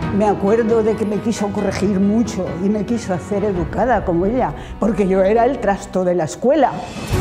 Me acuerdo de que me quiso corregir mucho y me quiso hacer educada como ella, porque yo era el trasto de la escuela.